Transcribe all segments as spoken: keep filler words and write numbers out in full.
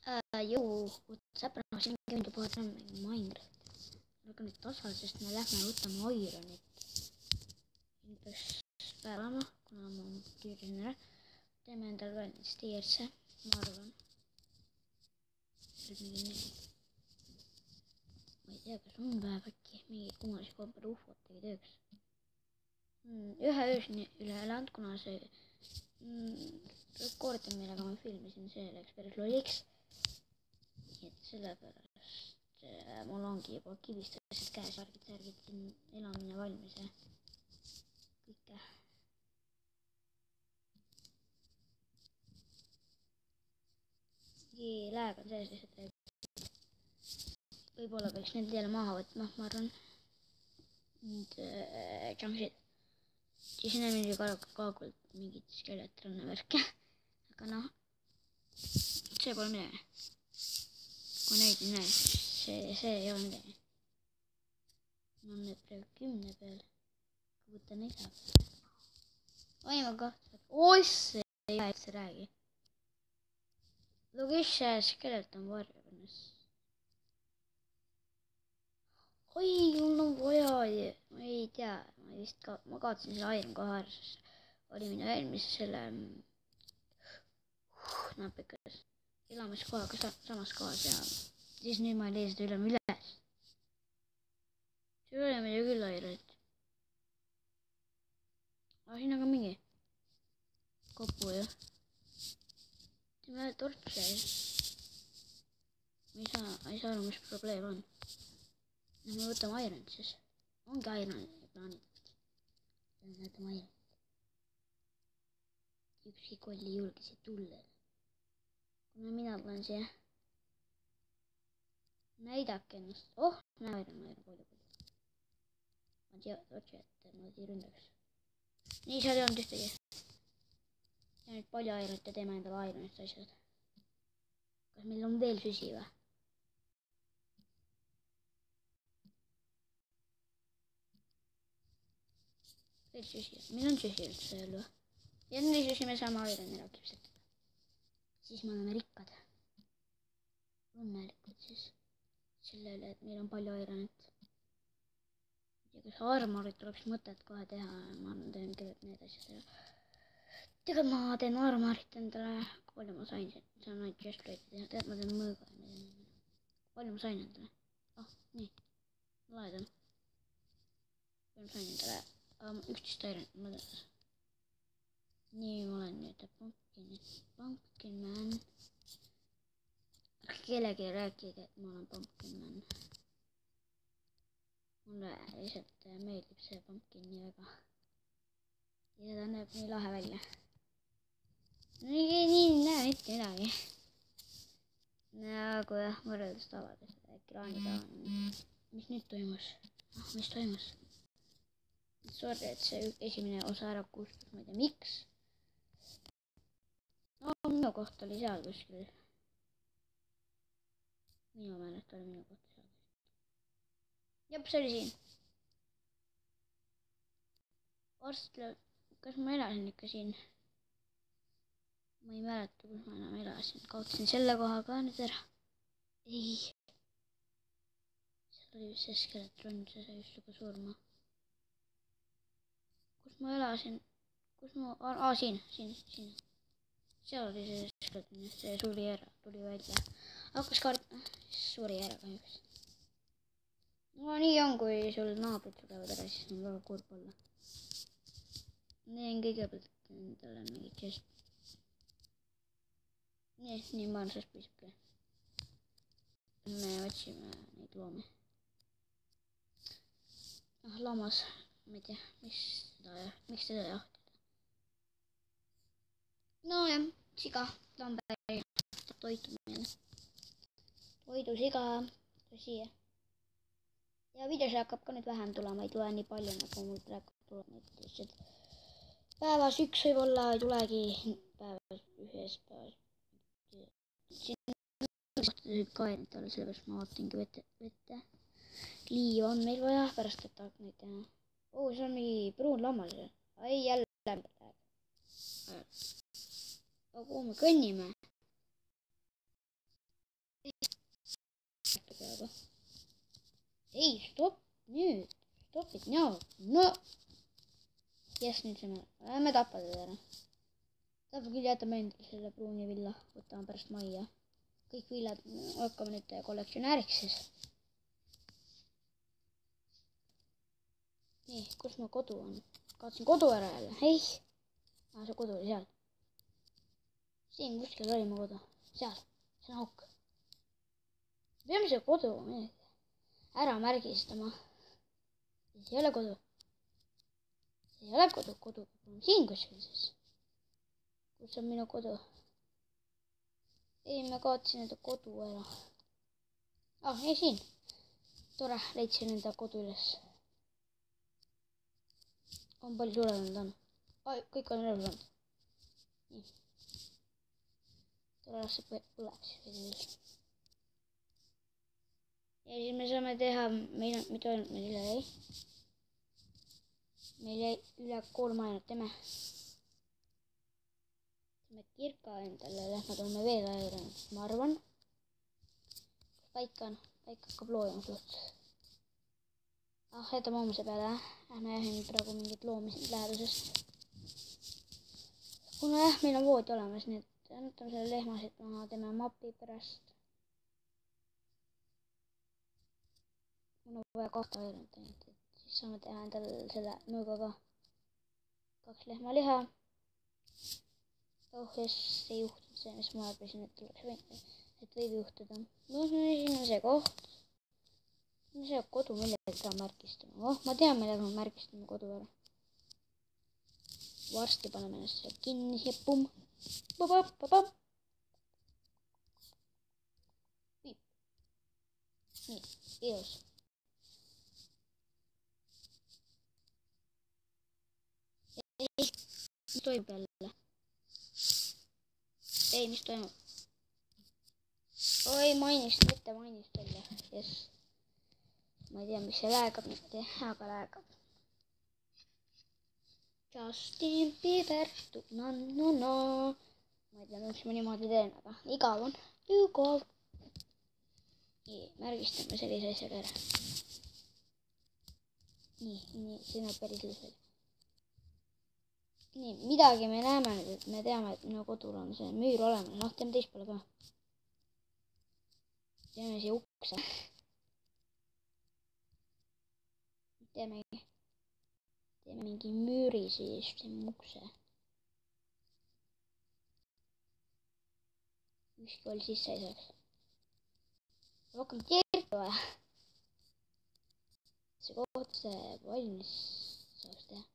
Äh, jõu, sõbrad, siin käinud juba mängu Minecrafti. Aga nüüd tasa, sest me lähme võtame Ironit. Siin peaks päevama, kuna ma tüürisin ära. Teeme endale ka näiteks D R C, ma arvan. Ma ei tea, kas on päev äkki mingi kummalisi kombel ufot tegi tööks. Ühe öösni üle elanud, kuna see rekordi, millega ma filmisin, see läks päris lolliks. Nii et sellepärast mul ongi juba kivistused käes, värgid, särgid, elamine valmis ja kõike. mingi lääg on sees lihtsalt. Võib-olla peaks need jälle maha võtma, ma arvan. Nüüd junksid. Siis on mingi kaagult mingit skeletronne värke. Aga noh, see pole midagi. Kui neid ei näe, see, see ei ole midagi. Ma olen nüüd praegu kümne peal. Võta neid saab. Oi, ma kahtlen. Osse ei jää, et see räägi. Look, kes see skeleton varjab ennast. Oi, mul on vaja. Ma ei tea. Ma vist ka, ma kaotasin selle Iron kohe ära, sest oli minu eelmise selle uh, napikas elamiskohaga samas kohas ja siis nüüd ma ei leia seda üle üles. See oli muidu küll Ironit. Aga siin on ka mingi kopu ju. Teeme tortse. Ma ei saa, ei saa aru, mis probleem on. Me võtame Ironit siis. Ongi Ironit plaanid. Võtame Ironit. Ükski koll ei julge siia tulla. Kuna mina tulen siia. Näidake ennast. Oh, näe Iron, Iron, palju, palju. Ma tea, otse, et ma ei ründaks. Nii, seal ei olnud ühtegi. Ja nüüd palju Ironit ja teeme endale Ironist asjad. Kas meil on veel süsi või? Veel süsi. Meil on süsi üldse veel või? Ja nii süsi me saame Ironi ära kipsetada. Siis me oleme rikkad. Õnnelikud siis. Selle üle, et meil on palju Ironit. Ja kas armorit oleks mõtet kohe teha, ma arvan, teen kõik need asjad ära. Tegelikult ma teen armorit endale. Palju ma sain siin? Saan ainult chestplate'i teha. Tead, ma teen mõõga. Palju ma sain endale? Ah, nii. Laedan. Palju ma sain endale? üksteist Ironit ma tean. Nii, ma olen nüüd pumpkin, pumpkin man. Ärge kellegi rääkige, et ma olen pumpkin man. Mulle lihtsalt meeldib see pumpkin nii väga. Ja ta näeb nii lahe välja. Nii, nii näe mitte midagi. Nagu jah, võrreldes tavalise ekraaniga on. Mis nüüd toimus? Ah, mis toimus? Sorry, et see esimene osa ära kustus, ma ei tea miks. No, minu koht oli seal kuskil. Minu meelest oli minu koht seal. Jop, see oli siin. Varsti, kas ma elasin ikka siin? Ma ei mäleta, kus ma enam elasin. Kaotasin selle koha ka nüüd ära. Ei. Seal oli vist see skeletron, see sai just juba surma. Kus ma elasin? Kus ma... Aa, siin, siin, siin. Seal oli see skeleton, see suri ära, tuli välja. Hakkas kartma, siis suri ära kahjuks. No nii on, kui sul naabrid tulevad ära, siis on väga kurb olla. Neen kõigepealt endale mingi chest. Nii, nii ma olen sellest piisabki. Me otsime neid loomi. Ah, lammas. Ma ei tea, miks seda, miks seda jahtida. No jah, siga, lambe, toitu meile. Toidu siga, siia. Ja videos hakkab ka nüüd vähem tulema, ei tule nii palju, nagu mul praegu tuleb neid lihtsalt. Päevas üks võib-olla ei tulegi päevas ühes päevas. Siin ka endale, sellepärast ma vaatingi vette, vette. Liiv on meil vaja, pärast et tahab neid teha. Oo, see on mingi pruun lammas. Ei, jälle läbi läheb. Aga kuhu me kõnnime? ei, stopp, nüüd. Stopid, no, no. Jess, nüüd saame, lähme tappa teda ära. Tahab küll jätame endale selle pruuni villa, võtame pärast majja. Kõik villad hakkame nüüd kollektsionääriks siis. Nii, kus mu kodu on? Kaotsin kodu ära jälle, ei. Ah, see kodu oli seal. Siin kuskil oli mu kodu. Seal, see on auk. Peame see kodu ära märgistama. See ei ole kodu. See ei ole kodu, kodu. Siin kuskil siis. Kus on minu kodu? Ei, ma kaotsin enda kodu ära. Ah, ei siin. Tore, leidsin enda kodu üles. On palju suurenenud on. Oi, kõik on ära saanud. Nii. Tore, las see põleb siis. Ja siis me saame teha, meil on, mida meil üle jäi? Meil jäi üle kolm ainult, teeme. Teeme kirka endale, lähme tuleme veel airanud, ma arvan. Paika on, paika hakkab loojama suht. Ah, jätame hommuse peale, lähme jah, praegu mingit loomi siin lähedusest. Kuna jah, meil on voodi olemas, nii et võtame selle lehmasid maha, teeme mapi pärast. Mul on vaja kahte airanud ainult, et siis saame teha endale selle nõuga ka. Kaks lehmaliha. Oh, jess, ei juhtunud see, mis ma arvasin, et tuleks võinud, et võib juhtuda. No, siin on see koht. See on see kodu, millega ka märgistame. Oh, ma tean, millega me märgistame kodu ära. Varsti paneme ennast selle kinni ja pumm. Babab, babab. Nii, ilus. Ei, mis toimub jälle? Ei, mis toimub? Oi, mainist, mitte mainist välja. Jess. Ma ei tea, mis see läägab mitte, aga läägab. Justin Bieber, no, no, no. Ma ei tea, miks ma niimoodi teen, aga igav on. Igav. Nii, märgistame sellise asjaga ära. Nii, nii, see näeb päris ilus välja. Nii, midagi me näeme nüüd, et me teame, et minu kodul on see müür olemas. Noh, teeme teist poole ka. Teeme siia ukse. Teeme, teeme mingi müüri siis, teeme ukse. Ükski oli sisse ei saaks. Rohkem kirju vaja. See koht see valmis saaks teha.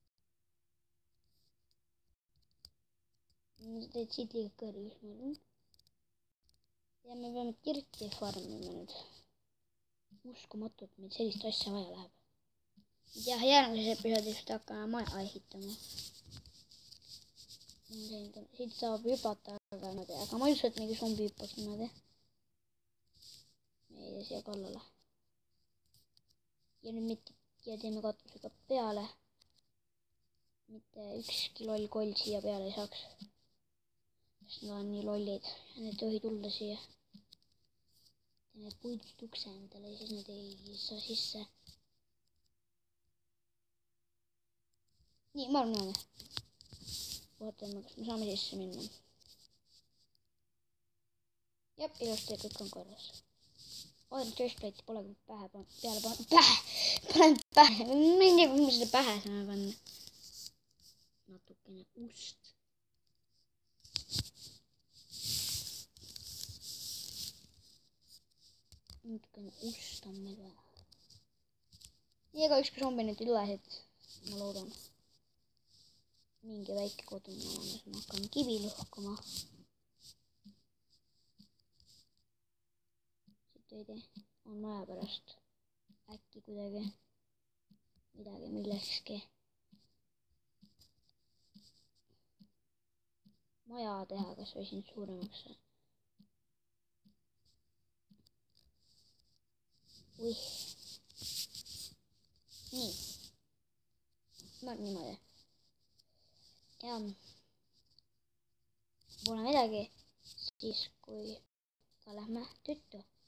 Teed siit liiga kõrgis, ma arvan. Ja me peame kirki farmima nüüd. Uskumatu, et meil sellist asja vaja läheb. Jah, järgmises episoodis hakkame maja ehitama. Siit saab hüpata, aga, aga ma ei usu, et mingi zombi hüppaks niimoodi. Me ei tee siia kallale. Ja nüüd mitte, ja teeme katusega peale. Mitte ükski loll koll siia peale ei saaks. Sest nad on nii lollid ja need ei tohi tulla siia. Teeme puidust ukse endale ja siis nad ei saa sisse. Nii, ma arvan näeme. Vaatame, kas me saame sisse minna. Jep, ilusti kõik on korras. Oodanud chestplate'i pole kui pähe peale pannud. Pähe! Panen pähe! Ma ei tea, kus me seda pähe saame panna. Natukene ust. Natukene ust on meil vaja. Nii, ega ükski zombi nüüd ei tule, et ma loodan. Mingi väike kodu on olemas, ma hakkan kivi lõhkuma. Siit veidi on vaja pärast äkki kuidagi midagi millekski maja teha, kas või siin suuremaks. Uih. Nii. No niimoodi. Ja pole midagi, siis kui ka lähme tüttu.